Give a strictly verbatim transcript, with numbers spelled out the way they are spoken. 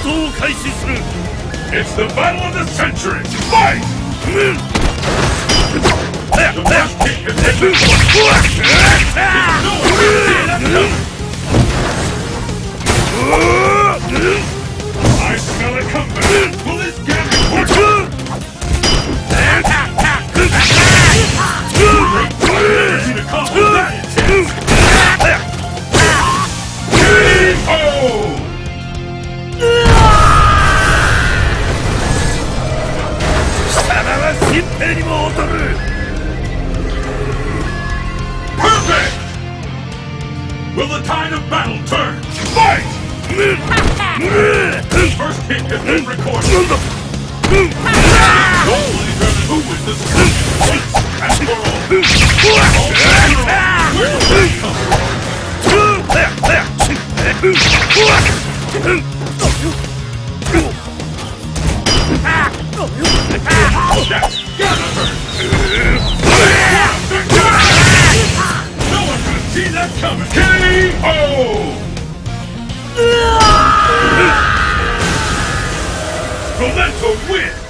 闘を開始する。 It's the battle of the century! Fight! The first kick is hit. No one can see that coming. I smell a comeback. Will this gambit work? Easy to combo that intense. K O! 貴様は新兵にも劣る。 Perfect! Will the tide of battle turn? Fight! First kick has been recorded. Goal will determine who wins this match. Once and for all. All right, where will they come from? That's gotta hurt. No one could see that coming. K O! Rolento wins!